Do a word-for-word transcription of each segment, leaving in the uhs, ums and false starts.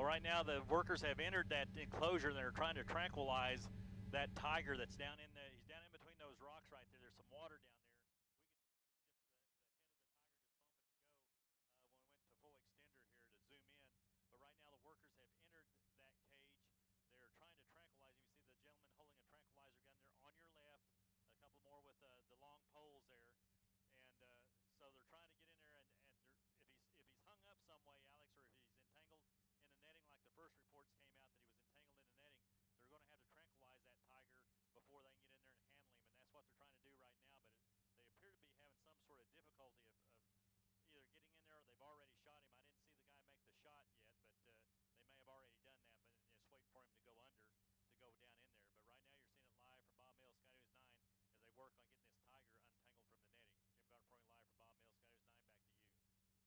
Well, right now the workers have entered that enclosure and they're trying to tranquilize that tiger that's down in the, he's down in between those rocks right there. There's some water down there. We could see just the, the head of the tiger just moments ago uh, when we went to full extender here to zoom in. But right now the workers have entered that cage. They're trying to tranquilize him. You see the gentleman holding a tranquilizer gun there on your left, a couple more with uh, the long poles there. And uh, so they're trying to get in there, and, and if he's if he's hung up some way, Alex, or if he's entangled in the netting, like the first reports came out that he was entangled in the netting, they're going to have to tranquilize that tiger before they can get in there and handle him, and that's what they're trying to do right now. But it, they appear to be having some sort of difficulty of, of either getting in there or they've already shot him. I didn't see the guy make the shot yet, but uh, they may have already done that, but just waiting for him to go under to go down in there. But right now you're seeing it live from Bob Mills, Sky News nine, as they work on getting this tiger untangled from the netting. Jim Gardner reporting live from Bob Mills, Sky News nine, back to you.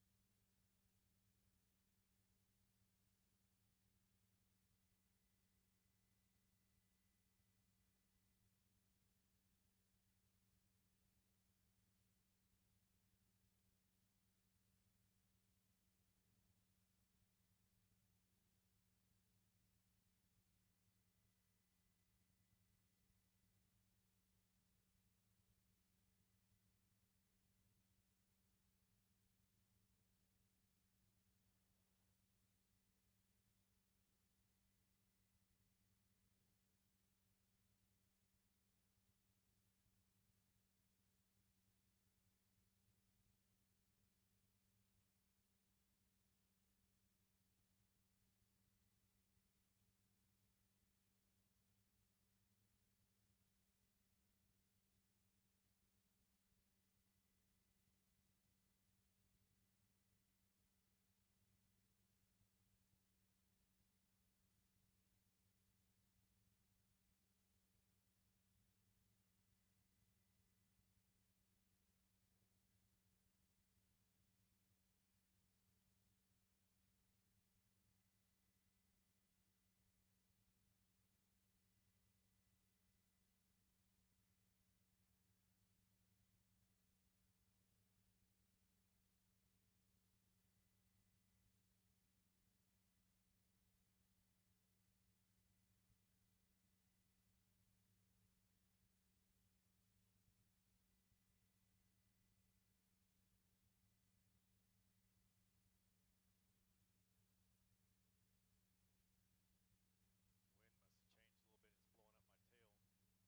Wind must have changed a little bit. It's blowing up my tail.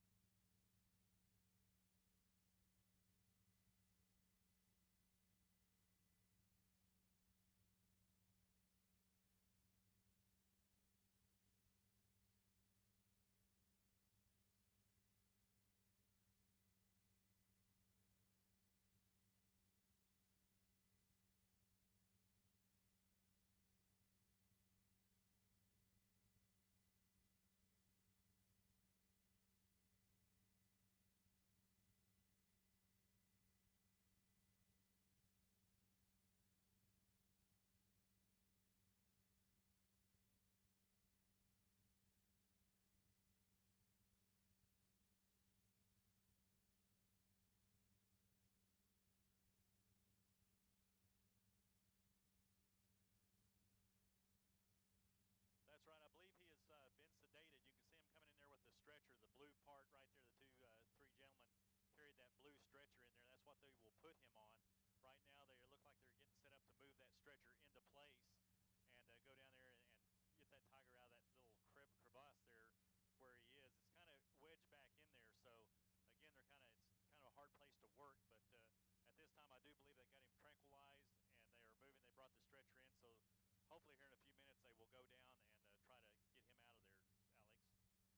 That's right. I believe he has uh, been sedated. You can see him coming in there with the stretcher, the blue part right there. The two, uh, three gentlemen carried that blue stretcher in there. That's what they will put him on. Right now, they look like they're getting set up to move that stretcher into place and uh, go down there and, and get that tiger out of that little crib crevasse there where he is. It's kind of wedged back in there. So again, they're kind of it's kind of a hard place to work. But uh, at this time, I do believe they got him tranquilized and they are moving. They brought the stretcher in. So hopefully here in a few minutes they will go down and uh, try to get him out of there, Alex.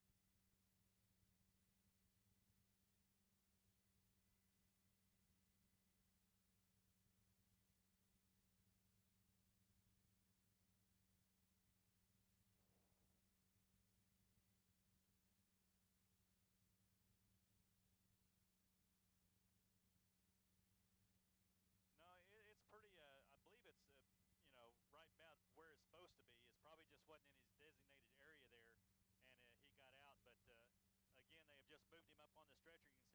No, it, it's pretty, uh, I believe it's, uh, you know, right about where it's supposed to be. It's probably just wasn't in his designated area there, and uh, he got out. But uh, again, they have just moved him up on the stretcher. You can